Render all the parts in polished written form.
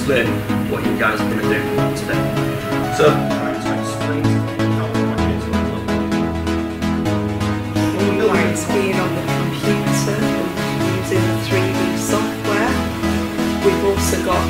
explain what you guys are going to do today. So, explain how the project is going to look. It's being on the computer and using the 3D software. We've also got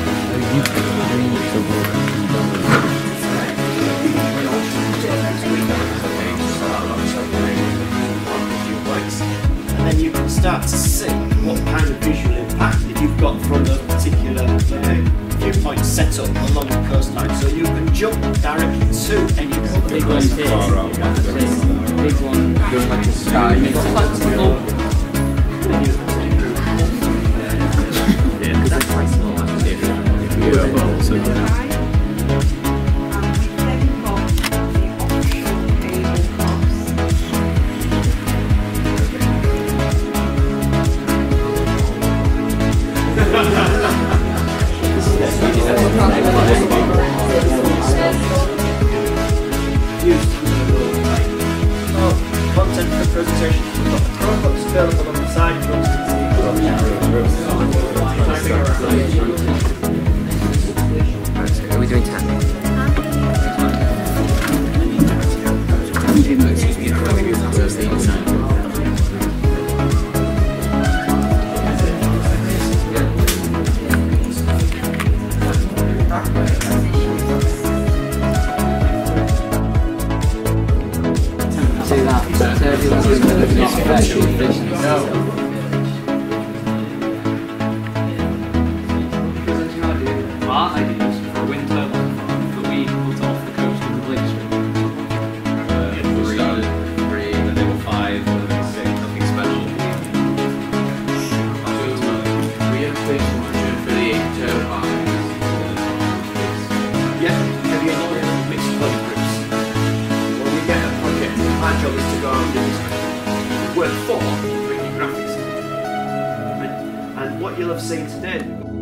and then you can start to see what kind of visual impact that you've got from a particular viewpoint set up along the coastline. So you can jump directly to any big one here. Big one goes like a sky. Yeah, because that's quite small actually. Content for the presentation. We've got the Chromebooks available on the side. Are we doing 10? Our ideas for a wind turbine that we put off the coast of the Lake Street. Three, and then there were 5, and then 6, nothing special. We have station for the 8 turbines. Yeah, heavy engineering, mixed flow groups. When we get a project, my job is to go and do this work for 3D graphics. And what you'll have seen today.